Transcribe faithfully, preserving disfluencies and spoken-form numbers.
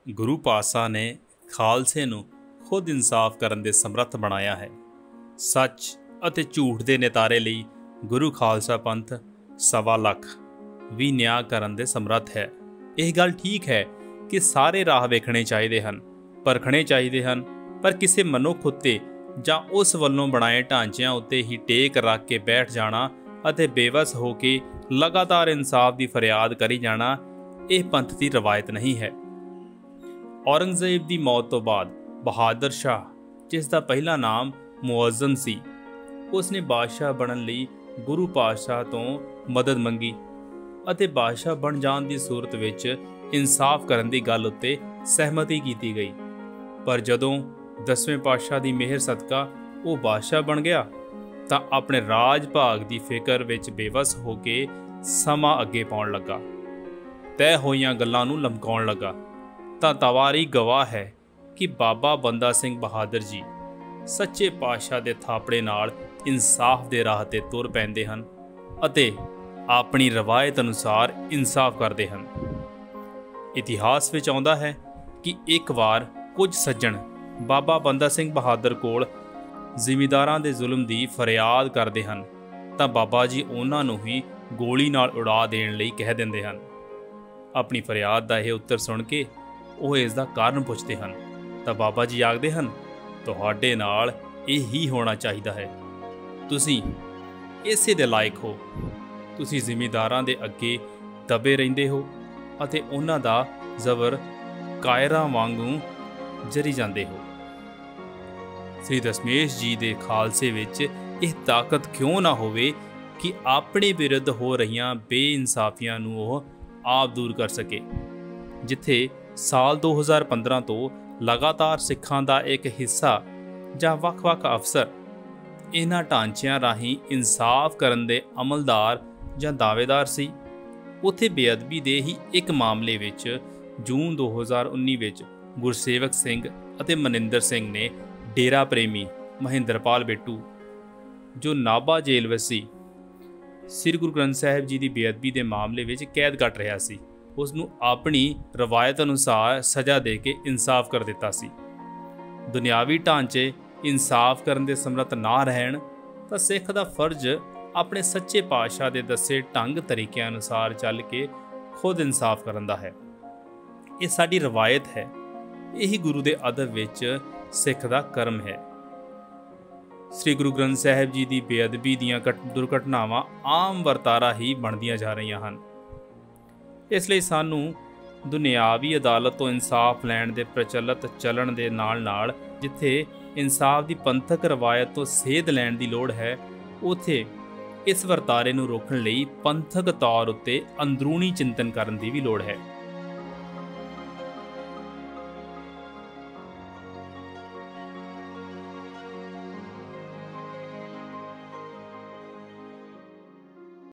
ਗੁਰੂ ਪਾਤਸ਼ਾਹ ਨੇ ਖਾਲਸੇ ਨੂੰ ਖੁਦ ਇਨਸਾਫ ਕਰਨ ਦੇ ਸਮਰੱਥ ਬਣਾਇਆ ਹੈ। ਸੱਚ ਅਤੇ ਝੂਠ ਦੇ ਨਿਤਾਰੇ ਲਈ ਗੁਰੂ ਖਾਲਸਾ ਪੰਥ ਸਵਾ ਲੱਖ ਵੀ ਨਿਆਂ ਕਰਨ ਦੇ ਸਮਰੱਥ ਹੈ। ਇਹ ਗੱਲ ਠੀਕ ਹੈ ਕਿ ਸਾਰੇ ਰਾਹ ਵੇਖਣੇ ਚਾਹੀਦੇ ਹਨ, ਪਰਖਣੇ ਚਾਹੀਦੇ ਹਨ, ਪਰ ਕਿਸੇ ਮਨੁੱਖ ਉੱਤੇ ਜਾਂ ਉਸ ਵੱਲੋਂ ਬਣਾਏ ਢਾਂਚਿਆਂ ਉੱਤੇ ਹੀ ਟੇਕ ਰੱਖ ਕੇ ਬੈਠ ਜਾਣਾ ਅਤੇ ਬੇਵਸ ਹੋ ਕੇ ਲਗਾਤਾਰ ਇਨਸਾਫ ਦੀ ਫਰਿਆਦ ਕਰੀ ਜਾਣਾ ਇਹ ਪੰਥ ਦੀ ਰਵਾਇਤ ਨਹੀਂ ਹੈ। ਔਰੰਗਜ਼ੇਬ ਦੀ ਮੌਤ ਤੋਂ ਬਾਅਦ ਬਹਾਦਰ ਸ਼ਾਹ, ਜਿਸ ਦਾ ਪਹਿਲਾ ਨਾਮ ਮੁਅੱਜ਼ਨ ਸੀ, ਉਸਨੇ ਬਾਦਸ਼ਾਹ ਬਣਨ ਲਈ ਗੁਰੂ ਪਾਤਸ਼ਾਹ ਤੋਂ ਮਦਦ ਮੰਗੀ ਅਤੇ ਬਾਦਸ਼ਾਹ ਬਣ ਜਾਣ ਦੀ ਸੂਰਤ ਵਿੱਚ ਇਨਸਾਫ ਕਰਨ ਦੀ ਗੱਲ ਉੱਤੇ ਸਹਿਮਤੀ ਕੀਤੀ ਗਈ। ਪਰ ਜਦੋਂ ਦਸਵੇਂ ਪਾਤਸ਼ਾਹ ਦੀ ਮਿਹਰ ਸਦਕਾ ਉਹ ਬਾਦਸ਼ਾਹ ਬਣ ਗਿਆ ਤਾਂ ਆਪਣੇ ਰਾਜ ਭਾਗ ਦੀ ਫਿਕਰ ਵਿੱਚ ਬੇਵਸ ਹੋ ਕੇ ਸਮਾਂ ਅੱਗੇ ਪਾਉਣ ਲੱਗਾ, ਤੈਅ ਹੋਈਆਂ ਗੱਲਾਂ ਨੂੰ ਲਮਕਾਉਣ ਲੱਗਾ। ਤਾਂ ਤਵਾਰੀ ਗਵਾਹ ਹੈ ਕਿ ਬਾਬਾ ਬੰਦਾ ਸਿੰਘ ਬਹਾਦਰ ਜੀ ਸੱਚੇ ਪਾਤਸ਼ਾਹ ਦੇ ਥਾਪੜੇ ਨਾਲ ਇਨਸਾਫ ਦੇ ਰਾਹ ਤੇ ਤੁਰ ਪੈਂਦੇ ਹਨ ਅਤੇ ਆਪਣੀ ਰਵਾਇਤ ਅਨੁਸਾਰ ਇਨਸਾਫ ਕਰਦੇ ਹਨ। ਇਤਿਹਾਸ ਵਿੱਚ ਆਉਂਦਾ ਹੈ ਕਿ ਇੱਕ ਵਾਰ ਕੁਝ ਸੱਜਣ ਬਾਬਾ ਬੰਦਾ ਸਿੰਘ ਬਹਾਦਰ ਕੋਲ ਜ਼ਿਮੀਂਦਾਰਾਂ ਦੇ ਜ਼ੁਲਮ ਦੀ ਫਰਿਆਦ ਕਰਦੇ ਹਨ ਤਾਂ ਬਾਬਾ ਜੀ ਉਹਨਾਂ ਨੂੰ ਹੀ ਗੋਲੀ ਨਾਲ ਉਡਾ ਦੇਣ ਲਈ ਕਹਿ ਦਿੰਦੇ ਹਨ। ਆਪਣੀ ਫਰਿਆਦ ਦਾ ਇਹ ਉੱਤਰ ਸੁਣ ਕੇ ਉਹ ਇਸ ਦਾ ਕਾਰਨ ਪੁੱਛਦੇ ਹਨ ਤਾਂ ਬਾਬਾ ਜੀ ਆਖਦੇ ਹਨ, ਤੁਹਾਡੇ ਨਾਲ ਇਹ ਹੀ ਹੋਣਾ ਚਾਹੀਦਾ ਹੈ। ਤੁਸੀਂ ਇਸੇ ਦੇ ਲਾਇਕ ਹੋ। ਤੁਸੀਂ ਜ਼ਿਮੀਂਦਾਰਾਂ ਦੇ ਅੱਗੇ ਦਬੇ ਰਹਿੰਦੇ ਹੋ ਅਤੇ ਉਹਨਾਂ ਦਾ ਜ਼ਬਰ ਕਾਇਰਾਂ ਵਾਂਗੂ ਜਰੀ ਜਾਂਦੇ ਹੋ। ਸ੍ਰੀ ਦਸਮੇਸ਼ ਜੀ ਦੇ ਖਾਲਸੇ ਵਿੱਚ ਇਹ ਤਾਕਤ ਕਿਉਂ ਨਾ ਹੋਵੇ ਕਿ ਆਪਣੇ ਵਿਰੁੱਧ ਹੋ ਰਹੀਆਂ ਬੇਇਨਸਾਫੀਆਂ ਨੂੰ ਉਹ ਆਪ ਦੂਰ ਕਰ ਸਕੇ। ਜਿੱਥੇ ਸਾਲ ਦੋ ਹਜ਼ਾਰ ਪੰਦਰਾਂ ਤੋਂ ਲਗਾਤਾਰ ਸਿੱਖਾਂ ਦਾ ਇੱਕ ਹਿੱਸਾ ਜਾਂ ਵੱਖ-ਵੱਖ ਅਫਸਰ ਇਹਨਾਂ ਢਾਂਚਿਆਂ ਰਾਹੀਂ ਇਨਸਾਫ ਕਰਨ ਦੇ ਅਮਲਦਾਰ ਜਾਂ ਦਾਅਵੇਦਾਰ ਸੀ, ਉੱਥੇ ਬੇਅਦਬੀ ਦੇ ਹੀ ਇੱਕ ਮਾਮਲੇ ਵਿੱਚ ਜੂਨ ਦੋ ਹਜ਼ਾਰ ਉੱਨੀ ਵਿੱਚ ਗੁਰਸੇਵਕ ਸਿੰਘ ਅਤੇ ਮਨਿੰਦਰ ਸਿੰਘ ਨੇ ਡੇਰਾ ਪ੍ਰੇਮੀ ਮਹਿੰਦਰਪਾਲ ਬਿੱਟੂ, ਜੋ ਨਾਭਾ ਜੇਲ੍ਹ ਵਿੱਚ ਸੀ, ਸ੍ਰੀ ਗੁਰੂ ਗ੍ਰੰਥ ਸਾਹਿਬ ਜੀ ਦੀ ਬੇਅਦਬੀ ਦੇ ਮਾਮਲੇ ਵਿੱਚ ਕੈਦ ਕੱਟ ਰਿਹਾ ਸੀ, ਉਸ ਨੂੰ ਆਪਣੀ ਰਵਾਇਤ ਅਨੁਸਾਰ ਸਜ਼ਾ ਦੇ ਕੇ ਇਨਸਾਫ ਕਰ ਦਿੱਤਾ ਸੀ। ਦੁਨਿਆਵੀ ਢਾਂਚੇ ਇਨਸਾਫ ਕਰਨ ਦੇ ਸਮਰੱਥ ਨਾ ਰਹਿਣ ਤਾਂ ਸਿੱਖ ਦਾ ਫਰਜ਼ ਆਪਣੇ ਸੱਚੇ ਪਾਤਸ਼ਾਹ ਦੇ ਦੱਸੇ ਢੰਗ ਤਰੀਕਿਆਂ ਅਨੁਸਾਰ ਚੱਲ ਕੇ ਖੁਦ ਇਨਸਾਫ ਕਰਨ ਦਾ ਹੈ। ਇਹ ਸਾਡੀ ਰਵਾਇਤ ਹੈ। ਇਹੀ ਗੁਰੂ ਦੇ ਅਦਬ ਵਿੱਚ ਸਿੱਖ ਦਾ ਕਰਮ ਹੈ। ਸ੍ਰੀ ਗੁਰੂ ਗ੍ਰੰਥ ਸਾਹਿਬ ਜੀ ਦੀ ਬੇਅਦਬੀ ਦੀਆਂ ਦੁਰਘਟਨਾਵਾਂ ਆਮ ਵਰਤਾਰਾ ਹੀ ਬਣਦੀਆਂ ਜਾ ਰਹੀਆਂ ਹਨ। ਇਸ ਲਈ ਸਾਨੂੰ ਦੁਨਿਆਵੀ ਅਦਾਲਤ ਤੋਂ ਇਨਸਾਫ ਲੈਣ ਦੇ ਪ੍ਰਚਲਿਤ ਚੱਲਣ ਦੇ ਨਾਲ ਨਾਲ ਜਿੱਥੇ ਇਨਸਾਫ ਦੀ ਪੰਥਕ ਰਵਾਇਤ ਤੋਂ ਸੇਧ ਲੈਣ ਦੀ ਲੋੜ ਹੈ, ਉੱਥੇ ਇਸ ਵਰਤਾਰੇ ਨੂੰ ਰੋਕਣ ਲਈ ਪੰਥਕ ਤੌਰ ਉੱਤੇ ਅੰਦਰੂਨੀ ਚਿੰਤਨ ਕਰਨ ਦੀ ਵੀ ਲੋੜ ਹੈ।